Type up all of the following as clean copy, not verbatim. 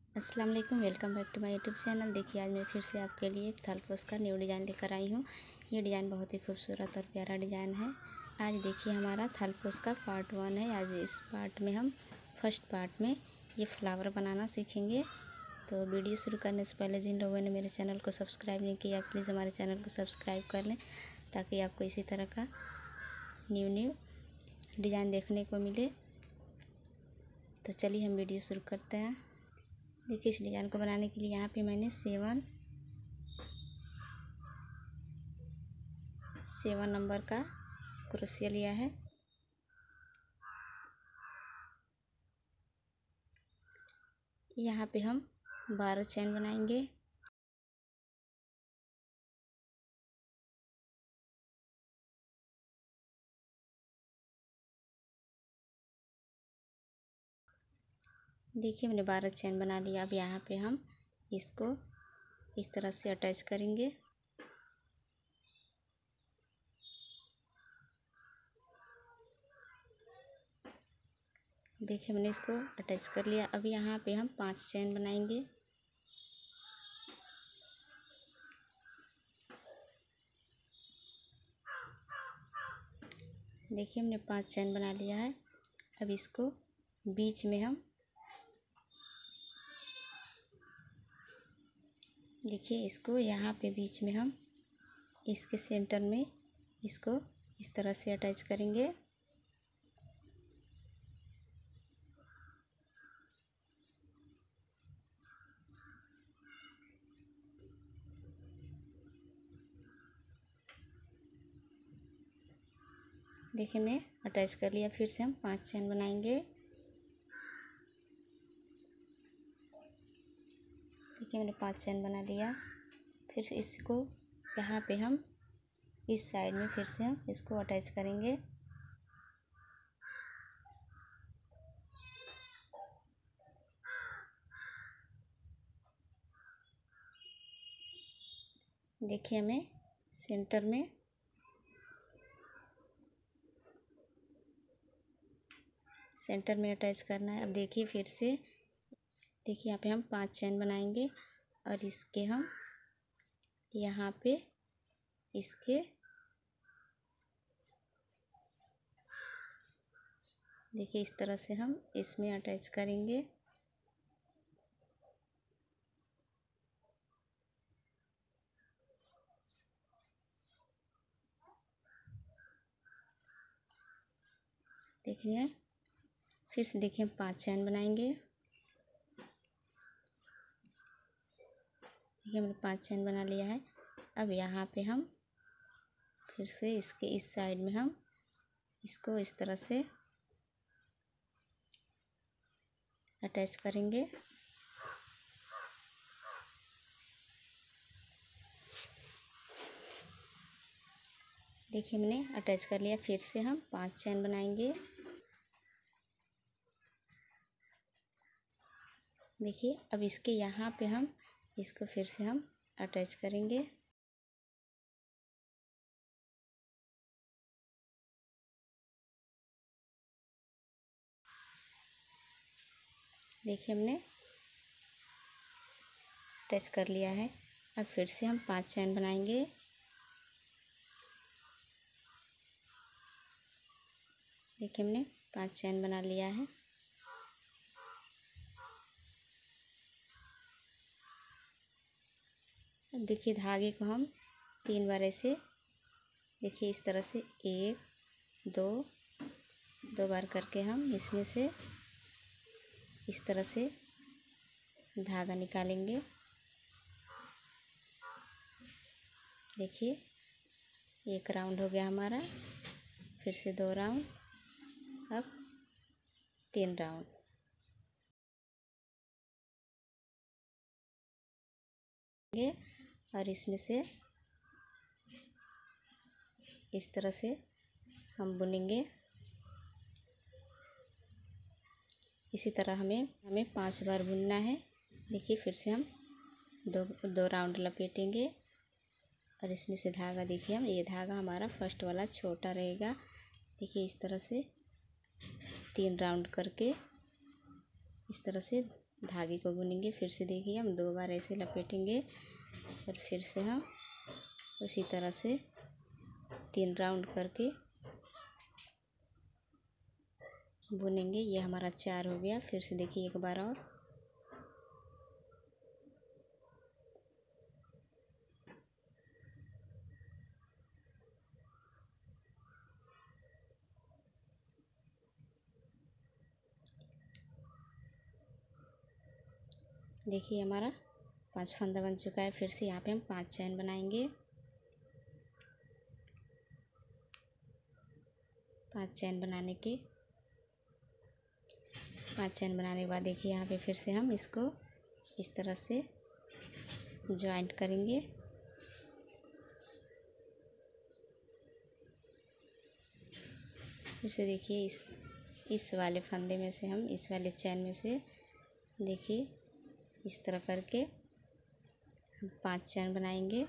अस्सलाम वालेकुम, welcome back to my YouTube channel. देखिए आज मैं फिर से आपके लिए एक थलपोस का न्यू डिज़ाइन लेकर आई हूँ। ये डिज़ाइन बहुत ही खूबसूरत और प्यारा डिज़ाइन है। आज देखिए हमारा थलपोस का पार्ट 1 है। आज इस पार्ट में हम फर्स्ट पार्ट में ये फ्लावर बनाना सीखेंगे। तो वीडियो शुरू करने से पहले जिन लोगों ने मेरे चैनल को सब्सक्राइब नहीं किया, प्लीज़ हमारे चैनल को सब्सक्राइब कर लें ताकि आपको इसी तरह का न्यू डिज़ाइन देखने को मिले। तो चलिए हम वीडियो शुरू करते हैं। देखिए इस डिज़ाइन को बनाने के लिए यहाँ पे मैंने 7 नंबर का क्रोशिया लिया है। यहाँ पे हम 12 चैन बनाएंगे। देखिए मैंने 12 चैन बना लिया। अब यहाँ पे हम इसको इस तरह से अटैच करेंगे। देखिए मैंने इसको अटैच कर लिया। अब यहाँ पे हम 5 चैन बनाएंगे। देखिए हमने 5 चैन बना लिया है। अब इसको बीच में हम देखिए इसको यहाँ पे बीच में हम इसके सेंटर में इसको इस तरह से अटैच करेंगे। देखिए मैं अटैच कर लिया। फिर से हम 5 चैन बनाएंगे। देखिए मैंने 5 चैन बना लिया। फिर से इसको यहाँ पे हम इस साइड में फिर से हम इसको अटैच करेंगे। देखिए हमें सेंटर में अटैच करना है। अब देखिए फिर से देखिए यहाँ पे हम 5 चैन बनाएंगे और इसके हम यहाँ पे इसके देखिए इस तरह से हम इसमें अटैच करेंगे। देखिए फिर से देखिए हम 5 चैन बनाएंगे। देखिए हमने 5 चैन बना लिया है। अब यहाँ पे हम फिर से इसके इस साइड में हम इसको इस तरह से अटैच करेंगे। देखिए हमने अटैच कर लिया। फिर से हम 5 चैन बनाएंगे। देखिए अब इसके यहाँ पे हम इसको फिर से हम अटैच करेंगे। देखिए हमने अटैच कर लिया है। अब फिर से हम 5 चैन बनाएंगे। देखिए हमने 5 चैन बना लिया है। अब देखिए धागे को हम 3 बार ऐसे देखिए इस तरह से 1 2 बार करके हम इसमें से इस तरह से धागा निकालेंगे। देखिए 1 राउंड हो गया हमारा। फिर से 2 राउंड, अब 3 राउंड। और इसमें से इस तरह से हम बुनेंगे। इसी तरह हमें 5 बार बुनना है। देखिए फिर से हम दो राउंड लपेटेंगे और इसमें से धागा देखिए हम ये धागा हमारा फर्स्ट वाला छोटा रहेगा। देखिए इस तरह से 3 राउंड करके इस तरह से धागे को बुनेंगे। फिर से देखिए हम 2 बार ऐसे लपेटेंगे और फिर से हम उसी तरह से 3 राउंड करके बुनेंगे। ये हमारा 4 हो गया। फिर से देखिए एक बार और देखिए हमारा 5 फंदा बन चुका है। फिर से यहाँ पे हम 5 चैन बनाएंगे। 5 चैन बनाने के 5 चैन बनाने के बाद देखिए यहाँ पे फिर से हम इसको इस तरह से जॉइंट करेंगे। फिर से देखिए इस वाले फंदे में से हम इस वाले चैन में से देखिए इस तरह करके 5 चैन बनाएंगे।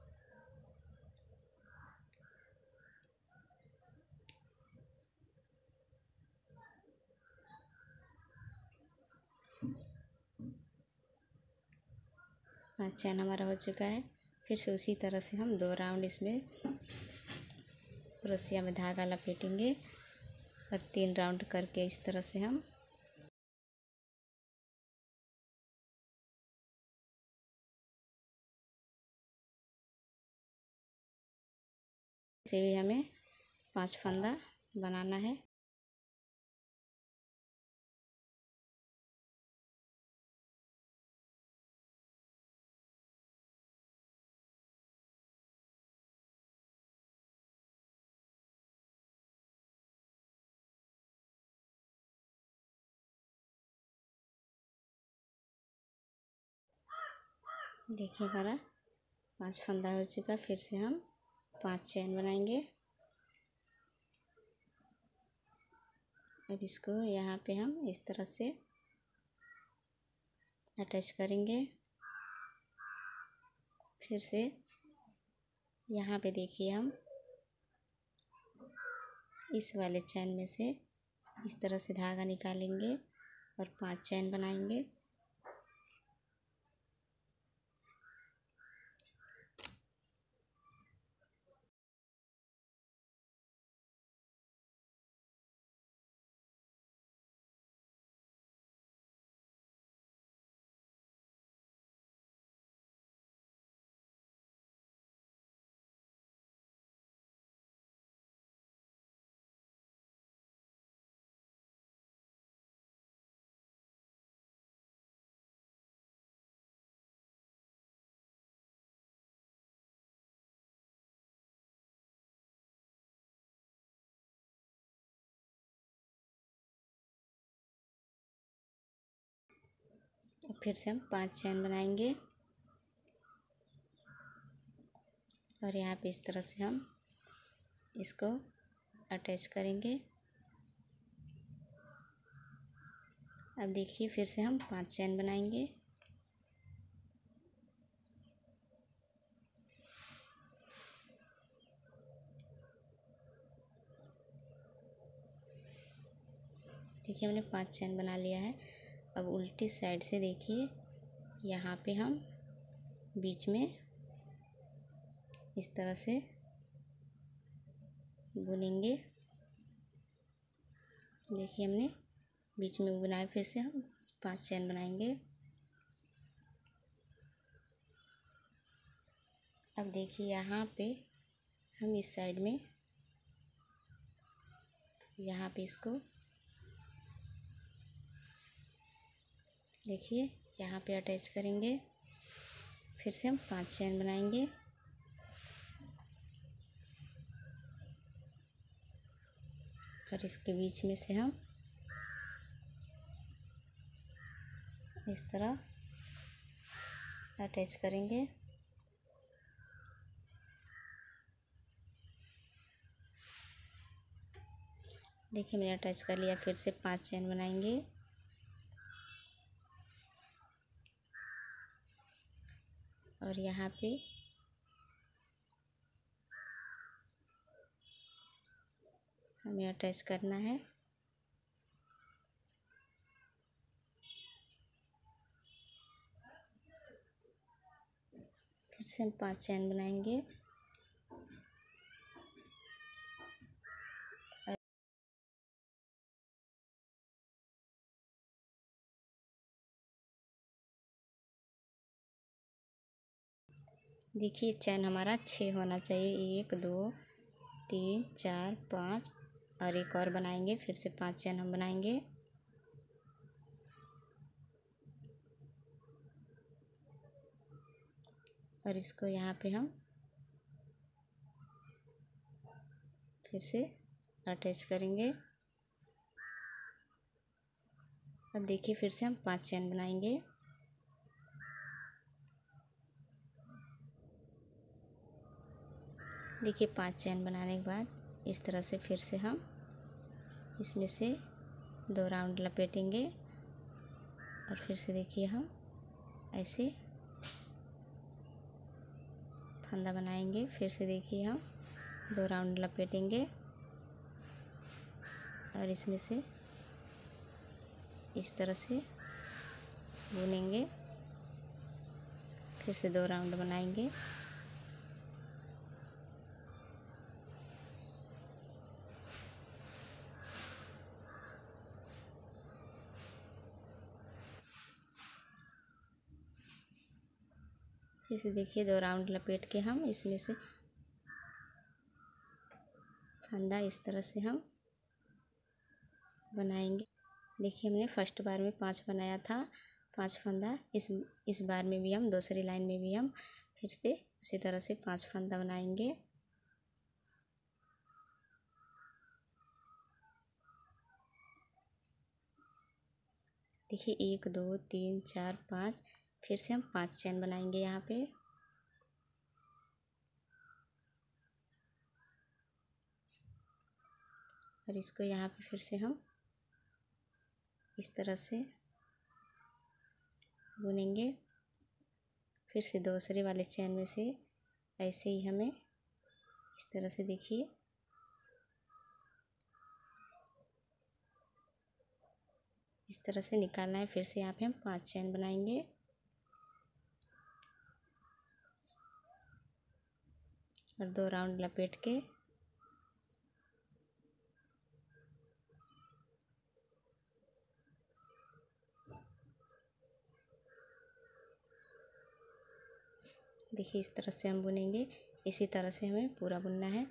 पाँच चैन हमारा हो चुका है। फिर से उसी तरह से हम 2 राउंड इसमें क्रोशिया में धागा लपेटेंगे और 3 राउंड करके इस तरह से हम से भी हमें 5 फंदा बनाना है। देखिए हमारा 5 फंदा हो चुका। फिर से हम 5 चैन बनाएंगे। अब इसको यहाँ पे हम इस तरह से अटैच करेंगे। फिर से यहाँ पे देखिए हम इस वाले चैन में से इस तरह से धागा निकालेंगे और 5 चैन बनाएंगे। और फिर से हम 5 चैन बनाएंगे और यहाँ पे इस तरह से हम इसको अटैच करेंगे। अब देखिए फिर से हम 5 चैन बनाएंगे। देखिए हमने 5 चैन बना लिया है। अब उल्टी साइड से देखिए यहाँ पे हम बीच में इस तरह से बुनेंगे। देखिए हमने बीच में बुनाए। फिर से हम 5 चैन बनाएंगे। अब देखिए यहाँ पे हम इस साइड में यहाँ पे इसको देखिए यहाँ पे अटैच करेंगे। फिर से हम 5 चैन बनाएंगे और इसके बीच में से हम इस तरह अटैच करेंगे। देखिए मैंने अटैच कर लिया। फिर से 5 चैन बनाएंगे और यहाँ पे हमें अटैच करना है। फिर से हम 5 चैन बनाएंगे। देखिए चैन हमारा 6 होना चाहिए। 1 2 3 4 5 और एक और बनाएंगे। फिर से 5 चैन हम बनाएंगे। और इसको यहाँ पे हम फिर से अटैच करेंगे। अब देखिए फिर से हम 5 चैन बनाएंगे। देखिए 5 चैन बनाने के बाद इस तरह से फिर से हम इसमें से 2 राउंड लपेटेंगे। और फिर से देखिए हम ऐसे फंदा बनाएंगे। फिर से देखिए हम 2 राउंड लपेटेंगे और इसमें से इस तरह से बुनेंगे। फिर से 2 राउंड बनाएंगे। फिर से देखिए 2 राउंड लपेट के हम इसमें से फंदा इस तरह से हम बनाएंगे। देखिए हमने फर्स्ट बार में 5 बनाया था, 5 फंदा। इस बार में भी हम दूसरी लाइन में भी हम फिर से इसी तरह से 5 फंदा बनाएंगे। देखिए 1 2 3 4 5 फिर से हम 5 चैन बनाएंगे यहाँ पे। और इसको यहाँ पे फिर से हम इस तरह से बुनेंगे। फिर से दूसरे वाले चैन में से ऐसे ही हमें इस तरह से देखिए इस तरह से निकालना है। फिर से यहाँ पे हम 5 चैन बनाएंगे और 2 राउंड लपेट के देखिए इस तरह से हम बुनेंगे। इसी तरह से हमें पूरा बुनना है।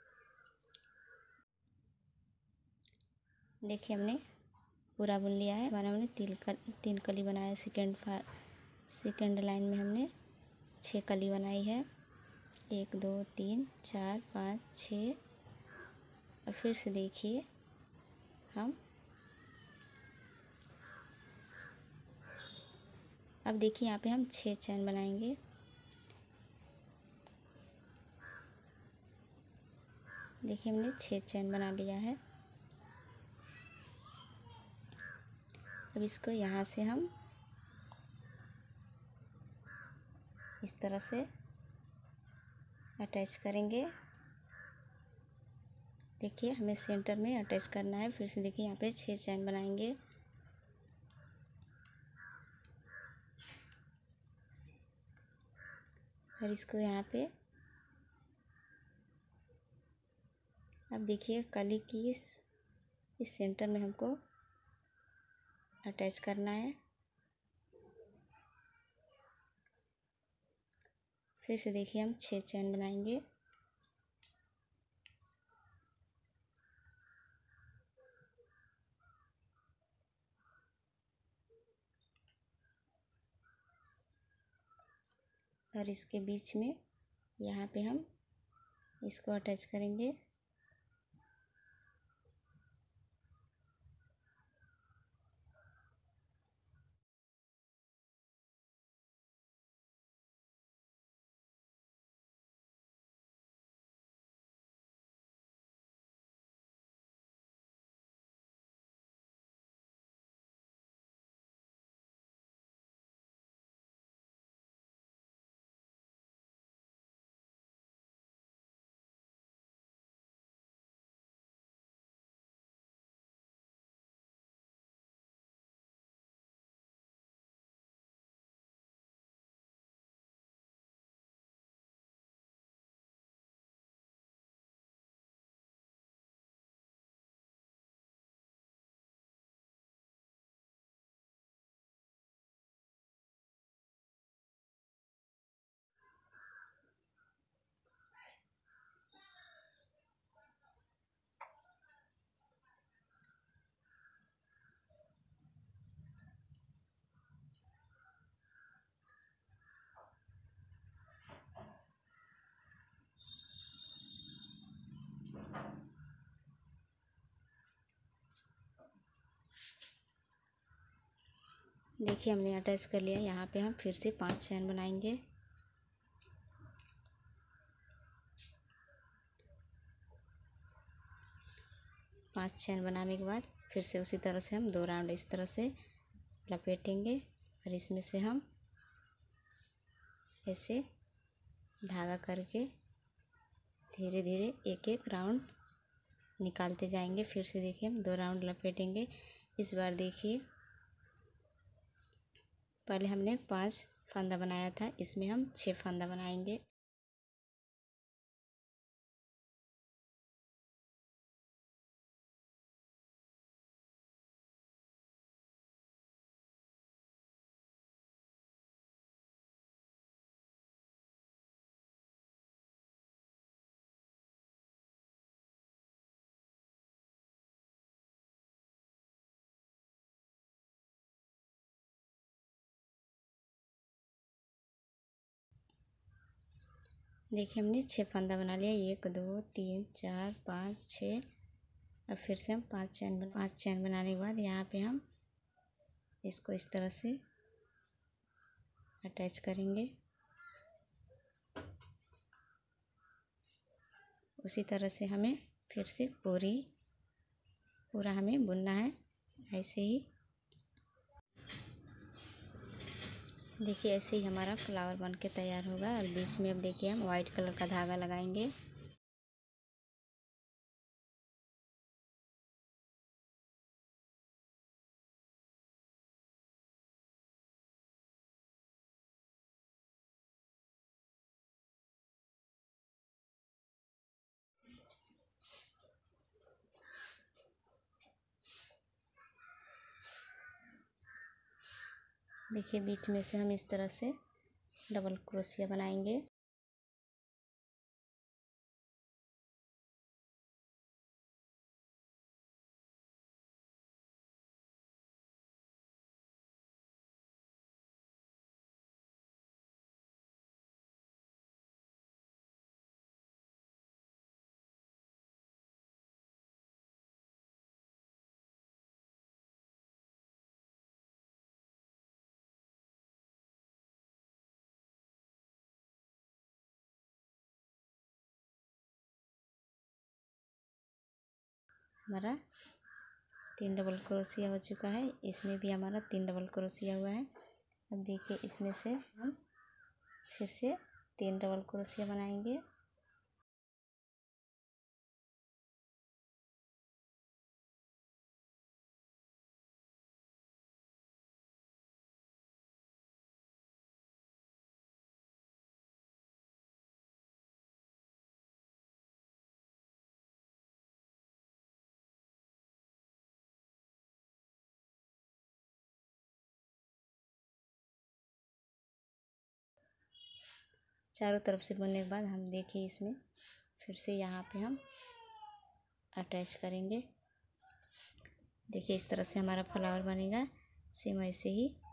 देखिए हमने पूरा बुन लिया है। हमारा हमने 3 कली बनाया। सेकेंड लाइन में हमने 6 कली बनाई है। 1 2 3 4 5 6। और फिर से देखिए हम अब देखिए यहाँ पे हम 6 चैन बनाएंगे। देखिए हमने 6 चैन बना लिया है। अब इसको यहाँ से हम इस तरह से अटैच करेंगे। देखिए हमें सेंटर में अटैच करना है। फिर से देखिए यहाँ पे 6 चैन बनाएंगे। और इसको यहाँ पे अब देखिए कली की इस सेंटर में हमको अटैच करना है। फिर से देखिए हम 6 चैन बनाएंगे। और इसके बीच में यहाँ पे हम इसको अटैच करेंगे। देखिए हमने अटैच कर लिया। यहाँ पे हम फिर से 5 चैन बनाएंगे। पांच चैन बनाने के बाद फिर से उसी तरह से हम 2 राउंड इस तरह से लपेटेंगे और इसमें से हम ऐसे धागा करके धीरे धीरे एक एक राउंड निकालते जाएंगे। फिर से देखिए हम 2 राउंड लपेटेंगे। इस बार देखिए पहले हमने 5 फंदा बनाया था, इसमें हम 6 फंदा बनाएंगे। देखिए हमने 6 फंदा बना लिया। 1 2 3 4 5 6। अब फिर से हम 5 चैन बनाने के बाद यहाँ पे हम इसको इस तरह से अटैच करेंगे। उसी तरह से हमें फिर से पूरा हमें बुनना है ऐसे ही। देखिए ऐसे ही हमारा फ्लावर बन के तैयार होगा। और बीच में अब देखिए हम वाइट कलर का धागा लगाएंगे। देखिए बीच में से हम इस तरह से डबल क्रोशिया बनाएंगे। हमारा 3 डबल क्रोशिया हो चुका है। इसमें भी हमारा 3 डबल क्रोशिया हुआ है। अब देखिए इसमें से हम फिर से 3 डबल क्रोशिया बनाएंगे। चारों तरफ से बुनने के बाद हम देखिए इसमें फिर से यहाँ पे हम अटैच करेंगे। देखिए इस तरह से हमारा फ्लावर बनेगा। सेम ऐसे ही